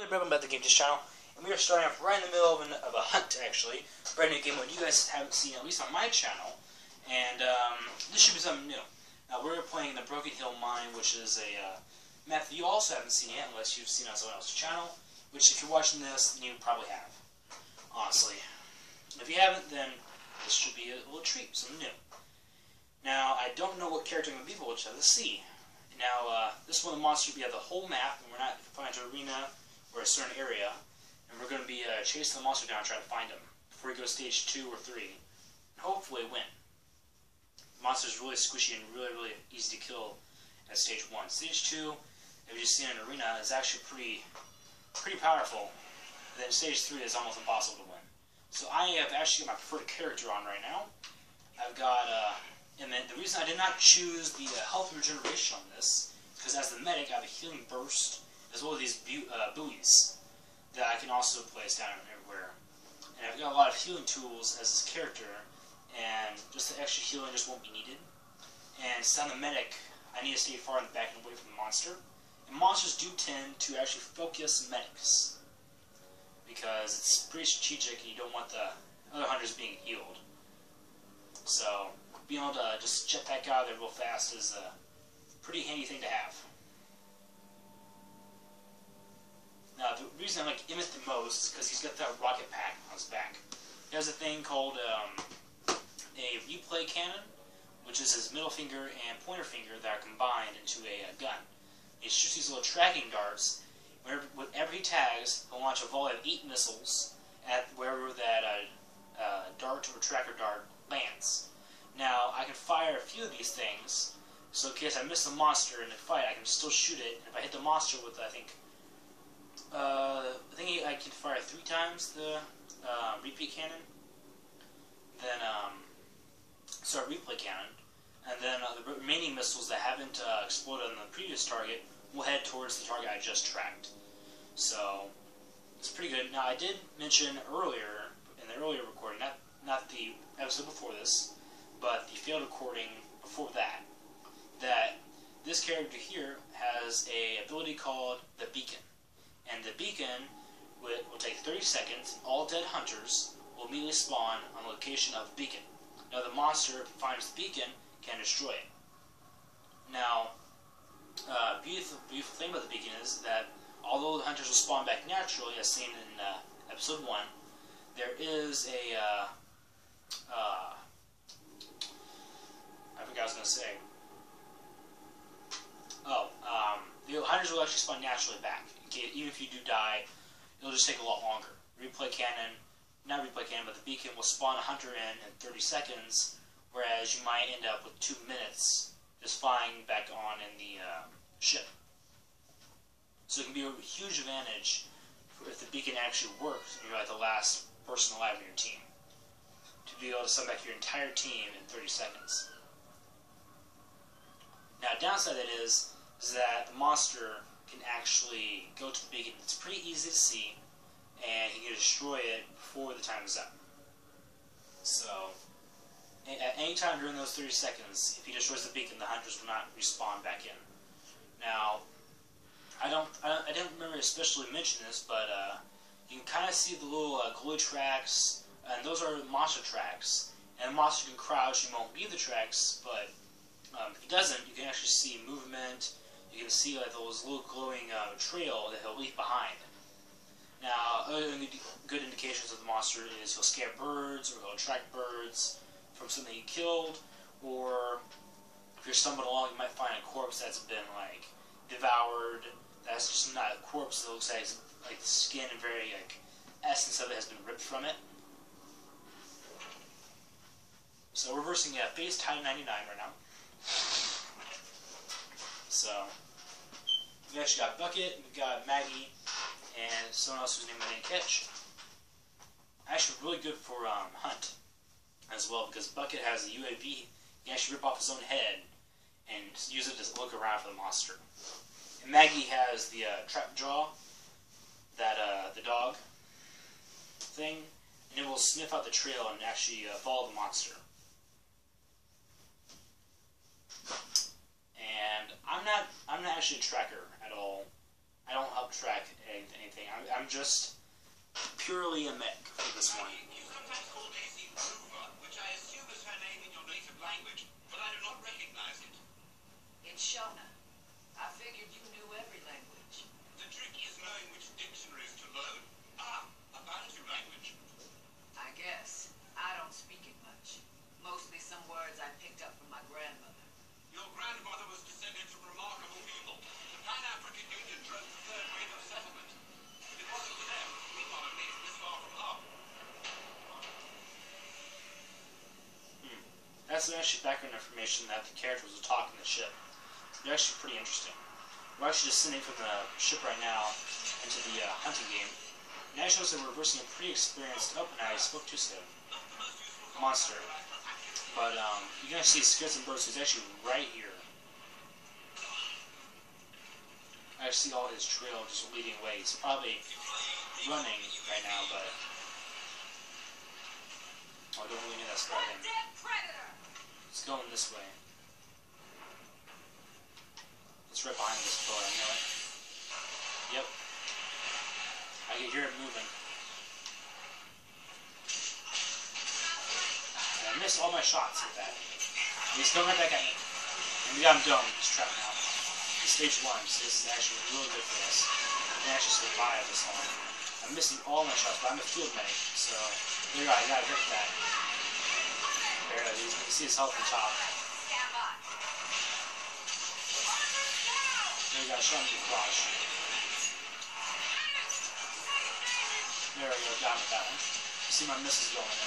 Welcome back to the Game Dish channel, and we are starting off right in the middle of a hunt, actually. Brand new game what you guys haven't seen, at least on my channel, and this should be something new. Now, we're playing the Broken Hill Mine, which is a map that you also haven't seen yet, unless you've seen it on someone else's channel, which if you're watching this, then you probably have, honestly. If you haven't, then this should be a little treat, something new. Now, I don't know what character I'm going to be, but we'll just have to see. Now, this one of the monsters, we have the whole map, and we're not confined to arena or a certain area, and we're going to be chasing the monster down and trying to find him before we go stage 2 or 3, and hopefully win. The monster's really squishy and really easy to kill at stage 1. Stage 2, if you've seen an arena, is actually pretty powerful. And then stage 3 is almost impossible to win. So I have actually got my preferred character on right now. I've got, and then the reason I did not choose the health regeneration on this is because as the medic, I have a healing burst, as well as these buoys that I can also place down everywhere. And I've got a lot of healing tools as this character, and just the extra healing just won't be needed. And since I'm the medic, I need to stay far in the back and away from the monster. And monsters do tend to actually focus medics, because it's pretty strategic and you don't want the other hunters being healed. So, being able to just jet back out of there real fast is a pretty handy thing to have. Now, the reason I like Emmett the most is because he's got that rocket pack on his back. He has a thing called a replay cannon, which is his middle finger and pointer finger that are combined into a gun. He shoots these little tracking darts. Whenever he tags, he'll launch a volley of 8 missiles at wherever that dart or tracker dart lands. Now, I can fire a few of these things, so in case I miss the monster in the fight, I can still shoot it. And if I hit the monster with, I think I can fire 3 times the repeat cannon, then replay cannon, and then the remaining missiles that haven't exploded on the previous target will head towards the target I just tracked. So it's pretty good. Now, I did mention earlier in the earlier recording, not the episode before this, but the failed recording before that, that this character here has a ability called the Beacon. And the beacon will take 30 seconds. All dead hunters will immediately spawn on the location of the beacon. Now, the monster, if it finds the beacon, can destroy it. Now, beautiful thing about the beacon is that although the hunters will spawn back naturally, as seen in episode 1, there is a I forgot what I was going to say. The hunters will actually spawn naturally back. Even if you do die, it'll just take a lot longer. Not replay cannon, but the beacon will spawn a hunter in 30 seconds, whereas you might end up with 2 minutes just flying back on in the ship. So it can be a huge advantage if the beacon actually works and you're like the last person alive in your team, to be able to send back your entire team in 30 seconds. Now, downside that is that the monster can actually go to the beacon. It's pretty easy to see, and he can destroy it before the time is up. So, at any time during those 30 seconds, if he destroys the beacon, the hunters will not respawn back in. Now, I didn't remember to especially mention this, but you can kind of see the little glowy tracks, and those are monster tracks. And the monster can crouch and won't leave the tracks, but if he doesn't, you can actually see movement. You can see like those little glowing trail that he'll leave behind. Now, other good indications of the monster is he'll scare birds, or he'll attract birds from something he killed, or if you're stumbling along, you might find a corpse that's been like devoured. That's just not a corpse. It looks like the skin and very essence of it has been ripped from it. So we're versing Phase Time 99 right now. So we actually got Bucket, we got Maggie, and someone else whose name I didn't catch. Actually, really good for hunt as well, because Bucket has a UAV. He can actually rip off his own head and use it to look around for the monster. And Maggie has the trap jaw, that the dog thing, and it will sniff out the trail and actually follow the monster. And I'm not actually a tracker at all. I don't help track anything. I'm just purely a mech for this one. You sometimes call Daisy Rover, which I assume is her name in your native language, but I do not recognize it. It's Shona. I figured you knew every language. The trick is knowing which dictionaries to load. Ah, a Bantu language. I guess. I don't speak it much. Mostly some words I picked up from my grandmother. Your grandmother was descended from remarkable people. The Pan-African Union drove the third wave of settlement. If it wasn't for them, we'd not have made it this far from home. That's actually background information that the characters will talk in the ship. They're actually pretty interesting. We're actually descending from the ship right now into the hunting game. And that shows that we're versing a pretty experienced, oh, and I spoke too soon, monster. But you're going to see Skits and Burst, who's actually right here. I see all his trail just leading away. He's probably running right now, but... Oh, I don't really need that spot in. It's going this way. It's right behind this pillar, I know it. Yep. I can hear it moving. And I missed all my shots with that. He's coming right back at me. And we got him done. He's trapped now. It's stage 1, so this is actually really good for us. We can actually survive this one. I'm missing all my shots, but I'm a field medic, so there you go, I gotta hit that. There it is. You can see his health on top. There you go, show him the flash. There we go, got him with that one. You see my missiles going in.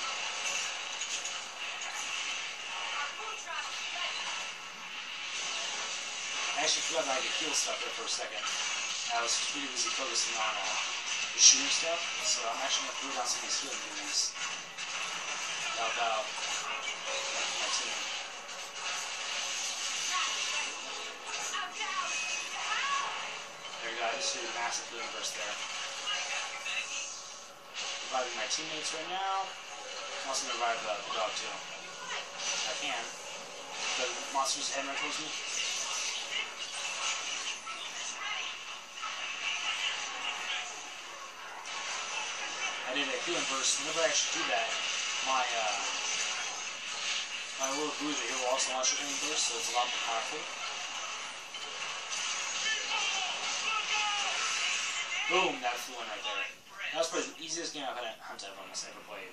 I actually forgot that I could heal stuff there for a second. I was really busy focusing on the shooting stuff, so I'm actually going to throw down some of these healing moves. Help out my team. There you go, I just did a massive healing burst there. Reviving my teammates right now. I'm also going to revive the dog too. If I can. The monster's heading right towards me. I did a healing burst. Whenever I actually do that, my little bruiser here will also launch a healing burst, so it's a lot more powerful. Boom! That flew in right there. That was probably the easiest game I've had Hunt ever played.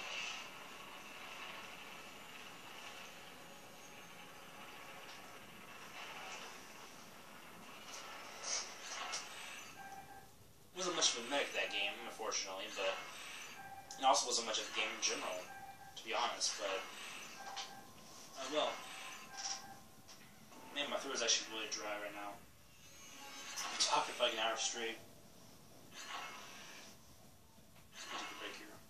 It wasn't much of a mech that game, unfortunately, but it also wasn't much of a game in general, to be honest, but I will. Man, my throat is actually really dry right now. I'm talking for like an hour straight. Take a break here.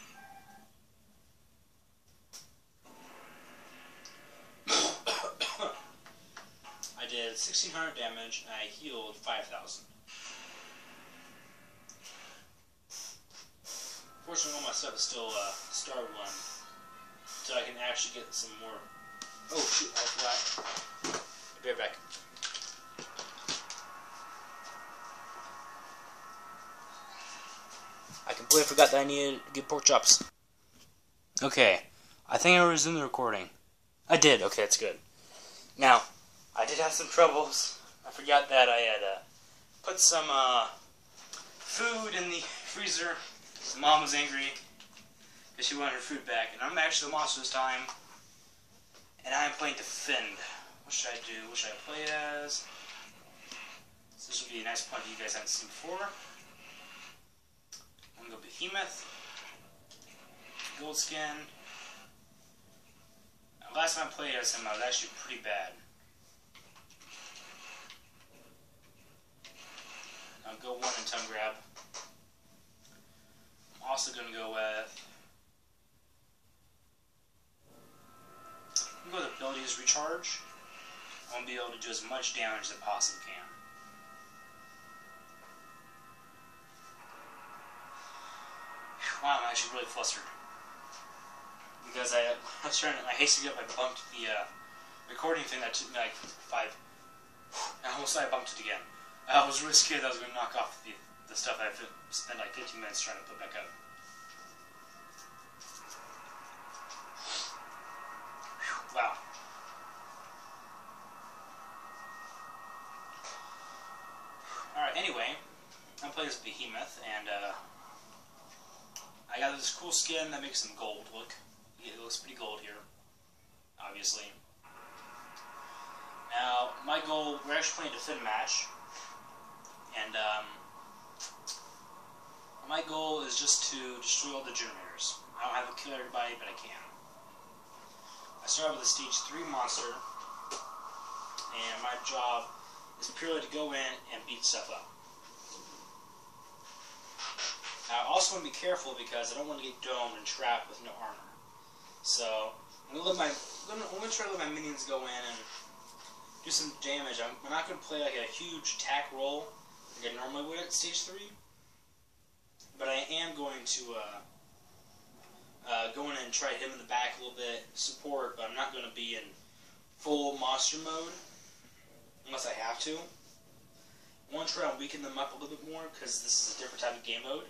I did 1,600 damage and I healed 5,000. Fortunately, all my stuff is still Star 1, so I can actually get some more. Oh shoot, I forgot. I'll be right back. I completely forgot that I needed to get pork chops. Okay, I think I resumed the recording. I did, okay, that's good. Now, I did have some troubles. I forgot that I had put some food in the freezer. Mom was angry because she wanted her food back, and I'm actually the monster this time, and I'm playing Defend. What should I do? What should I play as? So this will be a nice point you guys haven't seen before. I'm going to go Behemoth, Gold Skin. Last time I played as him, I was actually pretty bad. I'll go 1 and Tongue Grab. I'm also going to go with... I'm going to go with Abilities Recharge. I want to be able to do as much damage as I possibly can. Wow, I'm actually really flustered. Because I was trying to, I hastily up, I bumped the recording thing that took me like 5. I almost I bumped it again. I was really scared that I was going to knock off the stuff I've spent like 15 minutes trying to put back up. Whew, wow. Alright, anyway, I'm playing as Behemoth, and I got this cool skin that makes him gold look. It looks pretty gold here, obviously. Now, my goal, we're actually playing a defend match, and my goal is just to destroy all the generators. I don't have to kill everybody, but I can. I start with a stage 3 monster, and my job is purely to go in and beat stuff up. Now, I also want to be careful because I don't want to get domed and trapped with no armor. So, I'm going to try to let my minions go in and do some damage. I'm not going to play like a huge attack roll like I normally would at stage 3. But I am going to go in and try to hit him in the back a little bit, support, but I'm not going to be in full monster mode unless I have to. I want to try and weaken them up a little bit more because this is a different type of game mode.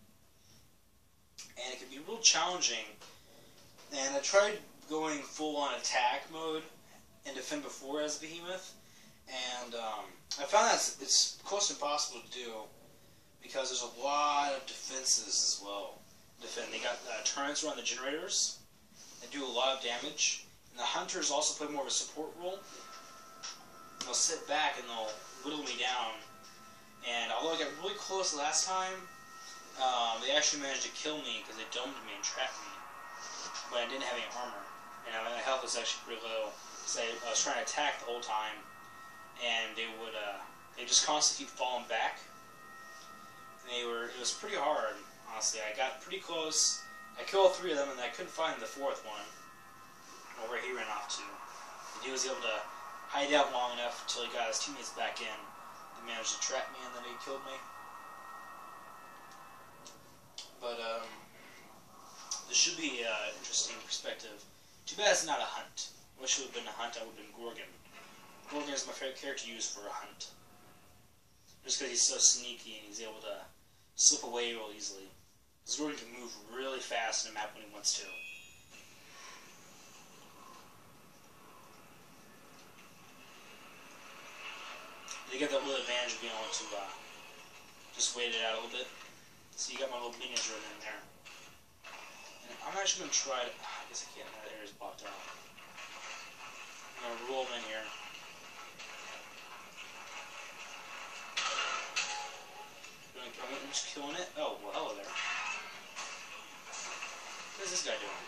And it can be real challenging. And I tried going full on attack mode and defend before as Behemoth, and I found that it's close to impossible to do because there's a lot of defenses as well. They got turrets around the generators that do a lot of damage, and the hunters also play more of a support role. They'll sit back and they'll whittle me down, and although I got really close last time, they actually managed to kill me because they domed me and trapped me, but I didn't have any armor, and my health was actually pretty low. So I was trying to attack the whole time, and they just constantly keep falling back. And it was pretty hard, honestly. I got pretty close. I killed 3 of them, and I couldn't find the 4th one, or where he ran off to. And he was able to hide out long enough until he got his teammates back in. They managed to trap me, and then he killed me. But this should be an interesting perspective. Too bad it's not a hunt. I wish it would have been a hunt. I would have been Gorgon. Gorgon is my favorite character to use for a hunt. Just because he's so sneaky and he's able to slip away real easily. Because Gorgon can move really fast in a map when he wants to. They get that little advantage of being able to just wait it out a little bit. So you got my little minions running in there. And I'm actually going to try to... I guess I can't. That area's blocked out. I'm going to roll them in here. I'm just killing it. Oh, well, hello there. What is this guy doing?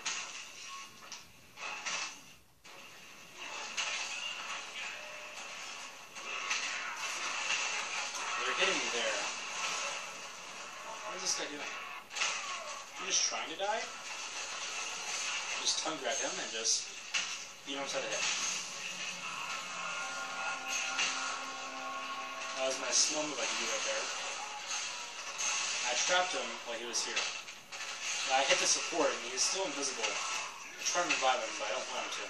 They're hitting me there. What is this guy doing? I'm just trying to die? Just tongue grab him and just beat him upside the head. That was my slow move I can do right there. I trapped him while he was here. I hit the support and he's still invisible. I'm trying to revive him, but I don't want him to.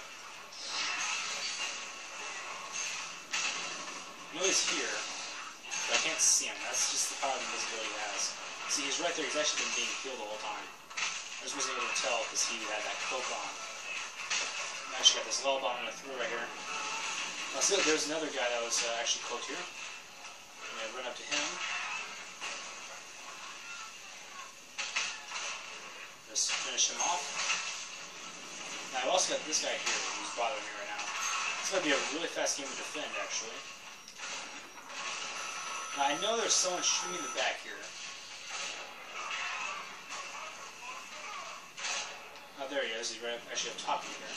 I know he's here, but I can't see him. That's just the power of invisibility he has. See, he's right there. He's actually been being killed the whole time. I just wasn't able to tell because he had that cloak on. I actually got this lull bomb in a through right here. Now, see, there's another guy that was actually cloaked here. I'm going to run up to him. Just finish him off. Now, I've also got this guy here who's bothering me right now. It's going to be a really fast game to defend, actually. Now, I know there's someone shooting in the back here. Oh, there he is. He's right actually up top of me here.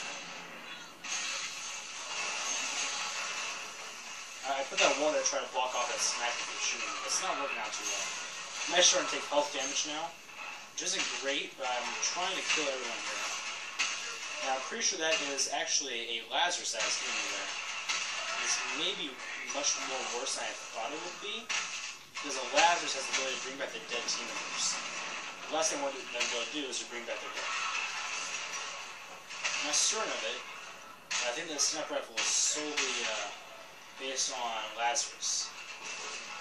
I put that wall there to try to block off that sniper that's shooting me, but it's not working out too well. I'm actually starting to take health damage now, which isn't great, but I'm trying to kill everyone here. Now, I'm pretty sure that is actually a Lazarus that is hitting me there. This may be much more worse than I thought it would be, because a Lazarus has the ability to bring back the dead team members. The last thing I want them to do is to bring back their dead. I'm not certain of it, but I think the sniper rifle is solely based on Lazarus.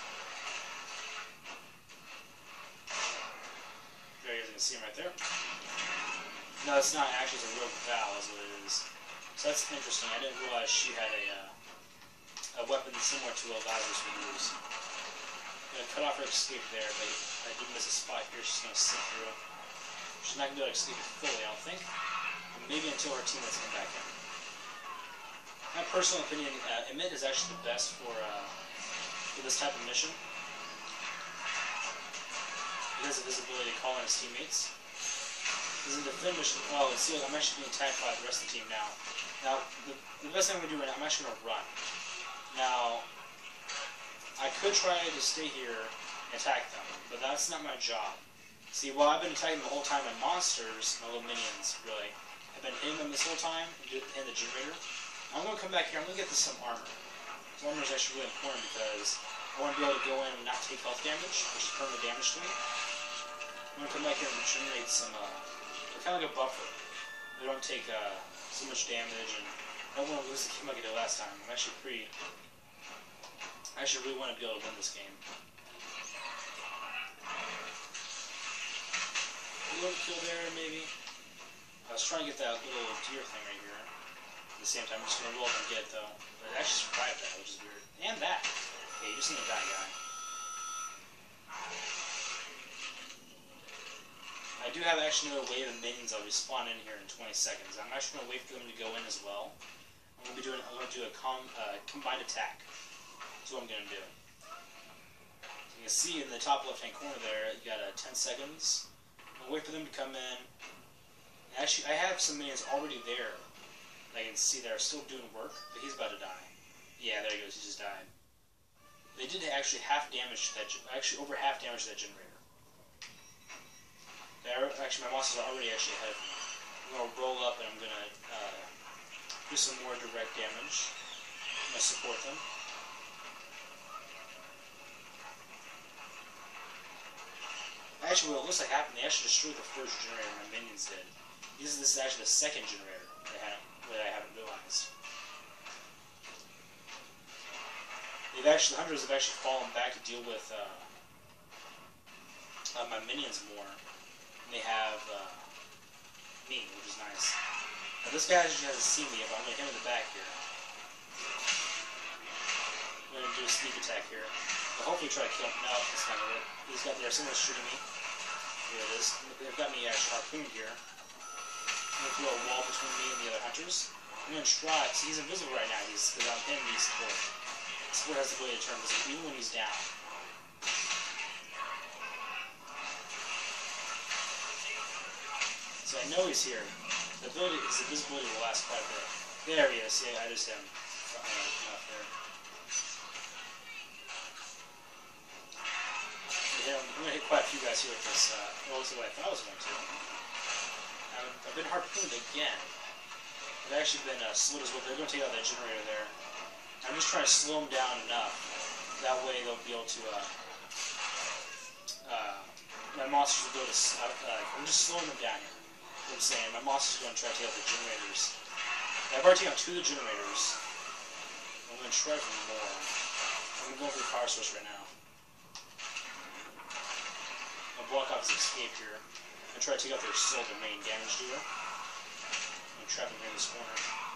see him right there. No, it's not actually, it's a real Val is what it is. So that's interesting. I didn't realize she had a weapon similar to what Lazarus would use. I'm going to cut off her escape there, but I did miss a spot here. She's going to slip through. She's not going to be able to escape it fully, I don't think. Maybe until her teammates come back in. My personal opinion, Emmett is actually the best for this type of mission. He has the visibility to call in his teammates. Because in the defend mission, well, see, I'm actually being attacked by the rest of the team now. Now, the best thing I'm going to do right now, I'm actually going to run. Now, I could try to stay here and attack them, but that's not my job. See, while I've been attacking the whole time, my monsters, my little minions, really, have been hitting them this whole time, and the generator. I'm going to come back here, I'm going to get this some armor. This armor is actually really important because I want to be able to go in and not take health damage, which is permanent damage to me. I'm going to come back here and generate some, kind of like a buffer. They don't take so much damage, and I don't want to lose the game like I did last time. I actually really want to be able to win this game. A little kill there, maybe. I was trying to get that little deer thing right here. At the same time, I'm just going to roll up and get it, though. But it actually survived that, which is weird. And that. Okay, you just need to die, guy. I do have actually another wave of minions that'll be spawned in here in 20 seconds. I'm actually going to wait for them to go in as well. I'm going to do a combined attack. That's what I'm going to do. You can see in the top left-hand corner there, you got 10 seconds. I'm going to wait for them to come in. Actually, I have some minions already there. I can see they're still doing work, but he's about to die. Yeah, there he goes. He just died. They did actually over half damage to that generator. Actually, my monsters are already ahead of me. I'm going to roll up and I'm going to do some more direct damage. I'm going to support them. Actually, what it looks like happened, they actually destroyed the first generator my minions did. This is actually the second generator that I haven't realized. The hunters have actually fallen back to deal with my minions more. They have me, which is nice. Now this guy actually hasn't seen me, but I'm going to hit him in the back here. I'm going to do a sneak attack here. But hopefully try to kill him. No, that's not going to work. Someone's shooting me. Here it is. They've got me actually harpooned here. I'm going to throw a wall between me and the other hunters. I'm going to try, see, he's invisible right now, because I'm hitting the support. Support has the ability to turn invisible, even when he's down. So I know he's here. His invisibility will last quite a bit. There he is. Yeah, I just hit him. Enough there. I'm going to hit quite a few guys here with this. Well, looks like what I thought I was going to. I've been harpooned again. I've actually been slowed as well. They're going to take out that generator there. I'm just trying to slow them down enough. That way they'll be able to. My monsters will be able to. I'm just slowing them down here. I'm saying my monster's going to try to take out the generators. I've already taken out 2 of the generators. I'm going to try for more. I'm going to go for the power source right now. I'll block off his escape here. I'm going to try to take out their soul, their main damage dealer. I'm going to trap him here in this corner.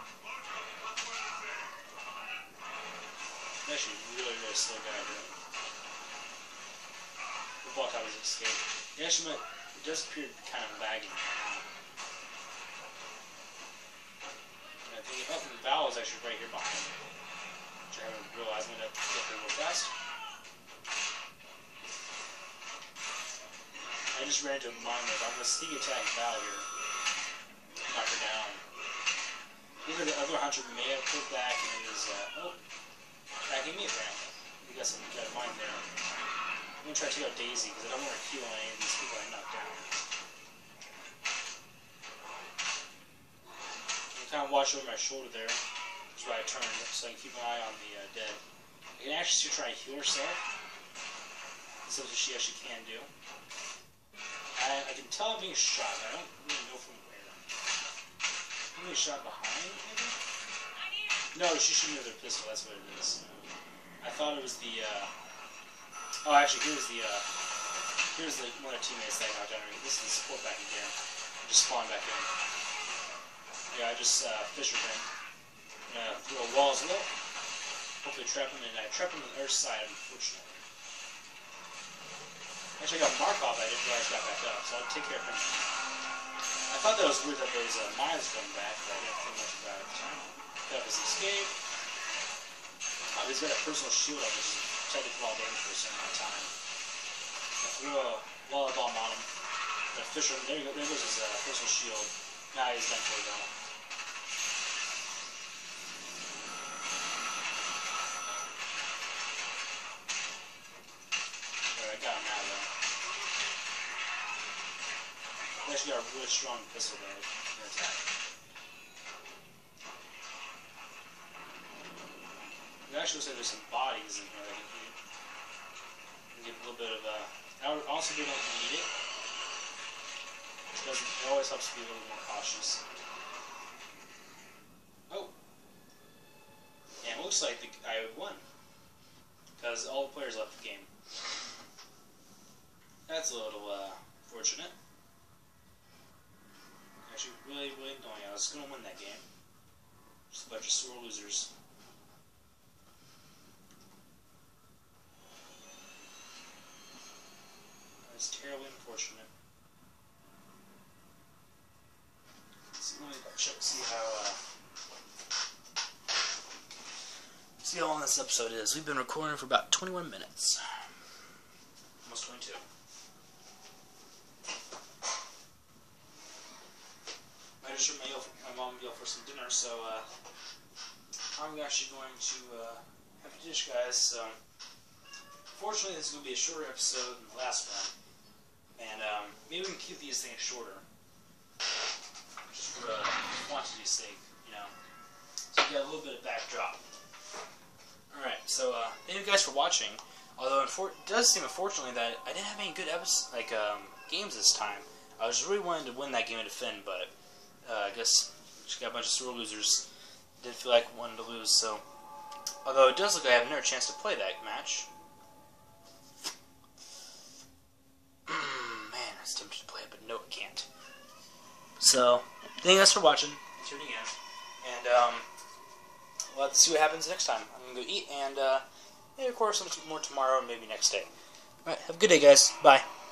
I'm actually really slow guy here. We'll block out his escape. He actually it does appear kind of lagging right now. The Val is actually right here behind me, which I haven't realized. I'm going to get there real fast. I just ran into a mine with. I'm going to sneak attack Val here. Knock her down. Either the other hunter may have pulled back and is attacking me apparently. You got some mine there. I'm going to try to take out Daisy because I don't want to heal any of these people I knocked down. Kind of watch over my shoulder there. That's why I turned so I can keep an eye on the dead. I can actually try to heal herself. That's something she actually can do. I can tell I'm being shot, but I don't really know from where. I'm being shot behind, maybe? No, she shooting with her pistol. That's what it is. I thought it was the. Oh, actually, here's the Here's the one of the teammates that I knocked down. This is the support back again. Just spawn back in. Yeah, I just fisher him. Through a wall as well. Hopefully trap him, and I trap him on the other side, unfortunately. Actually, I got Markov, I didn't realize got back up, so I'll take care of him. I thought that was weird that those mines coming back, but I didn't think much about it. Got his escape. He's got a personal shield up, which is technically all damage for a certain amount of time. I threw a wall bomb on him. The fisher, there goes his personal shield. Now he's done for though. Alright, I got him now though. He actually got a really strong pistol there in attack. It actually looks like there's some bodies in here that can get a little bit of also we don't need it. It always helps to be a little more cautious. Oh! And it looks like I won. Because all the players left the game. That's a little fortunate. Actually, really, really annoying. I was going to win that game. Just a bunch of sore losers. That's terribly unfortunate. Let me check, see how long this episode is. We've been recording for about 21 minutes. Almost 22. I just heard my mom yell for some dinner, so I'm actually going to have to dish, guys. So, fortunately, this is going to be a shorter episode than the last one. And maybe we can keep these things shorter. Just for quantity's sake, you know. So you got a little bit of backdrop. Alright, so thank you guys for watching. Although it does seem unfortunately that I didn't have any good games this time. I was really wanting to win that game and defend, but I guess just got a bunch of sore losers. Didn't feel like wanting to lose, so although it does look like I have another chance to play that match. Man, I was tempted to play it, but no, I can't. So, thank you guys for watching, tuning in, and we'll have to see what happens next time. I'm going to go eat, and maybe record some more tomorrow, or maybe next day. Alright, have a good day, guys. Bye.